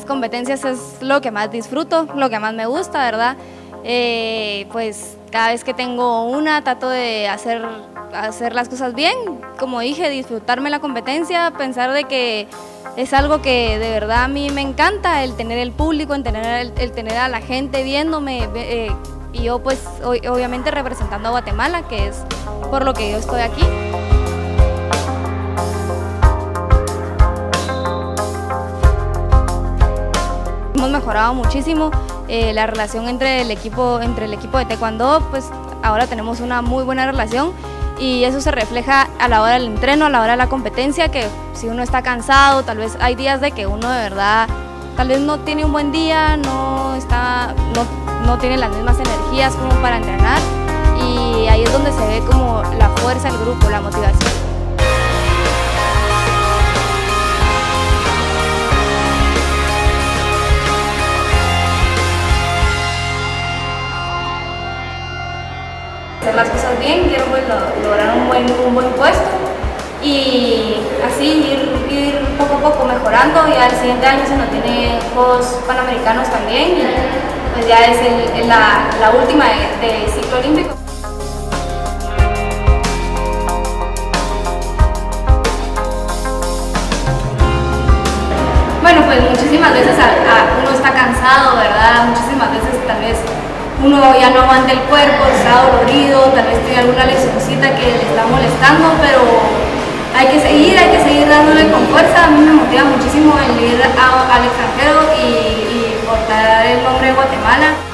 competencias es lo que más disfruto, lo que más me gusta, ¿verdad? Pues cada vez que tengo una trato de hacer las cosas bien, como dije, disfrutarme la competencia, pensar de que es algo que de verdad a mí me encanta, el tener el público, el tener a la gente viéndome, y yo pues obviamente representando a Guatemala, que es por lo que yo estoy aquí. Hemos mejorado muchísimo la relación entre el equipo de taekwondo, pues ahora tenemos una muy buena relación y eso se refleja a la hora del entreno, a la hora de la competencia, que si uno está cansado, tal vez hay días de que uno de verdad tal vez no tiene un buen día, no tiene las mismas energías como para entrenar, y ahí es donde se ve como la fuerza del grupo, la motivación. Hacer las cosas bien, quiero pues lograr un buen puesto y así ir poco a poco mejorando. Ya el siguiente año se nos tiene Juegos Panamericanos también y pues ya es la última de ciclo olímpico. Bueno, pues muchísimas veces uno está cansado, ¿verdad? Muchísimas veces tal vez uno ya no aguanta el cuerpo, está dolorido, tal vez tiene alguna lesioncita que le está molestando, pero hay que seguir dándole con fuerza. A mí me motiva muchísimo el ir al extranjero y portar el nombre de Guatemala.